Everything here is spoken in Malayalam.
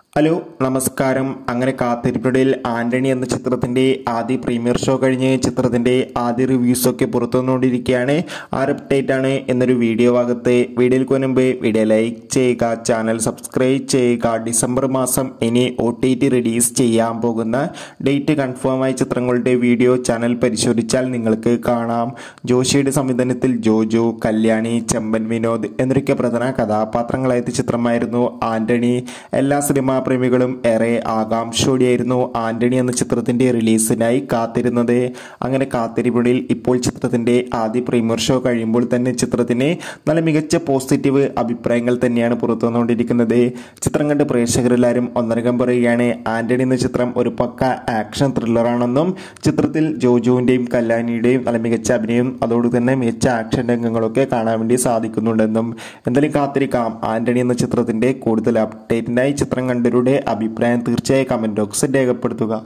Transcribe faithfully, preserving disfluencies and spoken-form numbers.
ഹലോ നമസ്കാരം. അങ്ങനെ കാത്തിരിപ്പിടയിൽ ആന്റണി എന്ന ചിത്രത്തിന്റെ ആദ്യ പ്രീമിയർ ഷോ കഴിഞ്ഞ് ചിത്രത്തിന്റെ ആദ്യ റിവ്യൂസ് ഒക്കെ പുറത്തു വന്നുകൊണ്ടിരിക്കുകയാണ്. ആ അപ്ഡേറ്റ് ആണ് എന്നൊരു വീഡിയോ ഭാഗത്ത്. വീഡിയോയ്ക്ക് മുൻപ് വീഡിയോ ലൈക്ക് ചെയ്യുക, ചാനൽ സബ്സ്ക്രൈബ് ചെയ്യുക. ഡിസംബർ മാസം ഇനി ഒ ടി ടി റിലീസ് ചെയ്യാൻ പോകുന്ന ഡേറ്റ് കൺഫേം ആയ ചിത്രങ്ങളുടെ വീഡിയോ ചാനൽ പരിശോധിച്ചാൽ നിങ്ങൾക്ക് കാണാം. ജോഷിയുടെ സംവിധാനത്തിൽ ജോജു, കല്യാണി, ചെമ്പൻ വിനോദ് എന്നൊക്കെ പ്രധാന കഥാപാത്രങ്ങളായ ചിത്രമായിരുന്നു ആന്റണി. എല്ലാ സിനിമാ പ്രേമികളും ഏറെ ആകാംക്ഷയോടെയായിരുന്നു ആന്റണി എന്ന ചിത്രത്തിന്റെ റിലീസിനായി കാത്തിരുന്നത്. അങ്ങനെ കാത്തിരിപ്പിനിടയിൽ ഇപ്പോൾ ചിത്രത്തിന്റെ ആദ്യ പ്രീമിയർ ഷോ കഴിയുമ്പോൾ തന്നെ ചിത്രത്തിന് നല്ല മികച്ച പോസിറ്റീവ് അഭിപ്രായങ്ങൾ തന്നെയാണ് പുറത്തു വന്നുകൊണ്ടിരിക്കുന്നത്. ചിത്രം കണ്ട് പ്രേക്ഷകരെല്ലാവരും ഒന്നരകം പറയുകയാണ് ആന്റണി എന്ന ചിത്രം ഒരു പക്ക ആക്ഷൻ ത്രില്ലറാണെന്നും ചിത്രത്തിൽ ജോജുവിന്റെയും കല്യാണിയുടെയും നല്ല മികച്ച അഭിനയം അതോട് തന്നെ മികച്ച ആക്ഷൻ രംഗങ്ങളൊക്കെ കാണാൻ വേണ്ടി സാധിക്കുന്നുണ്ടെന്നും. എന്തായാലും കാത്തിരിക്കാം ആന്റണി എന്ന ചിത്രത്തിന്റെ കൂടുതൽ അപ്ഡേറ്റിനായി. ചിത്രം കണ്ടവരുടെ അഭിപ്രായം തീർച്ചയായും കമന്റ് ബോക്സിൽ രേഖപ്പെടുത്തുക.